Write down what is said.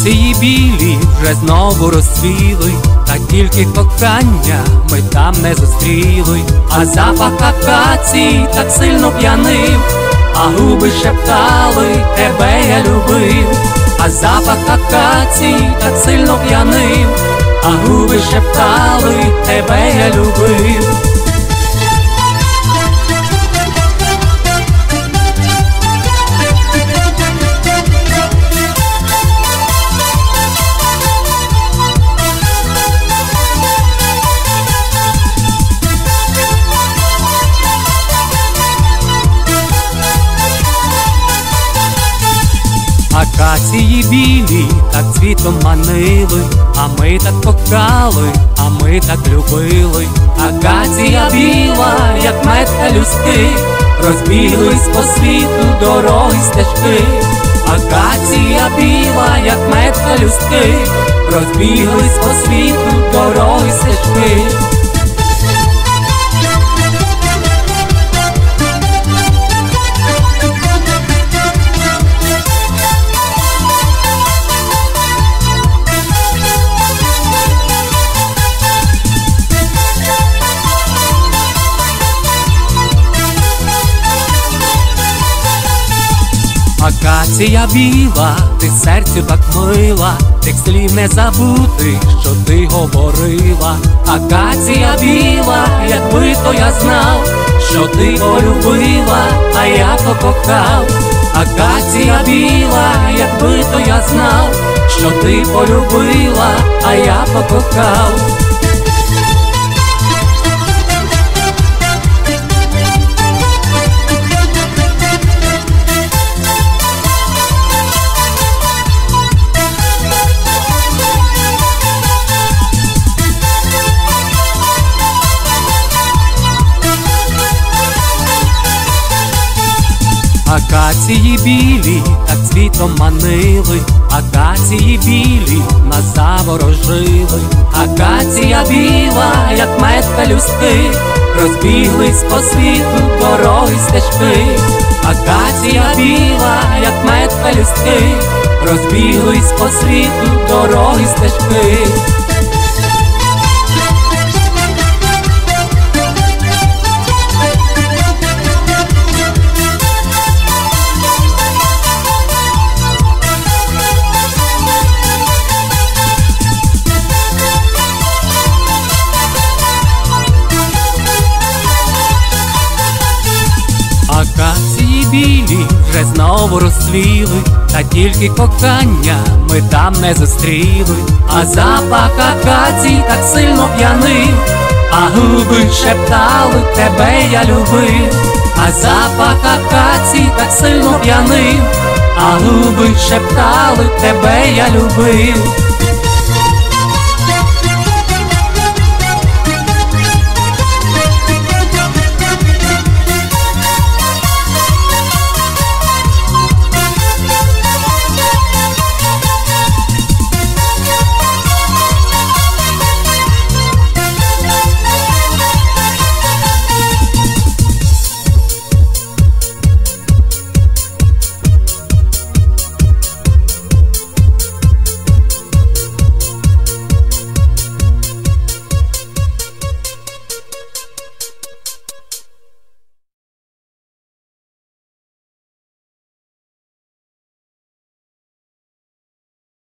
Акації білі вже знову розцвіли, та тільки кохання ми там не зустріли. А запах акації так сильно п'янив, а губи шептали: тебе я любив. А запах акації так сильно п'янив, а губи шептали: тебе я любив. Акації білі так цвітом манили, а ми так кохали, а ми так любили. Акація біла, як мед та люстки, розбіглись по світу дороги стежки. Акація біла, як мед та люстки, розбіглись по світу дороги стежки. Акація біла, ти серцю так мила, тих слів не забути, що ти говорила. Акація біла, якби то я знав, що ти полюбила, а я покохав. Акація біла, якби то я знав, що ти полюбила, а я покохав. Акації білі так цвітом манили, акації білі нас заворожили. Акація біла, як мед та люстки, розбіглись по світу дороги стежки. Акація біла, як мед та люстки, розбіглись по світу дороги стежки. Акації білі вже знову розцвіли, та тільки кохання ми там не зустріли. А запах акації так сильно п'янив, а губи шептали: тебе я любив. А запах акації так сильно п'янив, а губи шептали: тебе я любив.